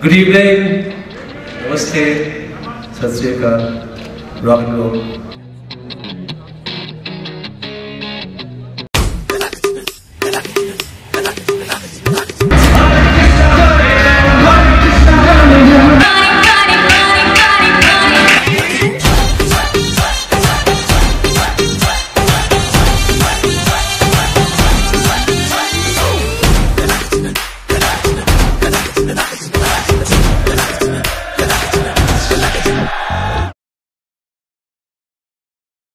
Good evening. Namaste. Sat Sri Akal. Rock and roll.